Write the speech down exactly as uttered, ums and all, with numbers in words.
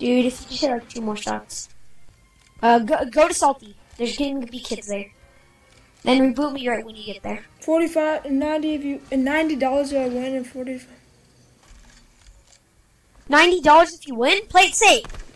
Dude, if you just hit like two more shots. Uh, go, go to Salty. There's going to be kids there. Then reboot me right when you get there. Forty-five and ninety if you and ninety dollars if I win and forty. Ninety dollars if you win. Play it safe.